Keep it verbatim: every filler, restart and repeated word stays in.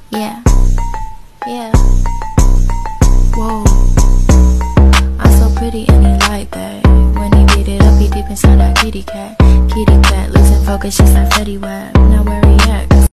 Yeah, yeah. Whoa, I'm so pretty and he like that. When he beat it up, he deep inside that kitty cat. Kitty cat losing focus just like Fetty Wap. Now where he at?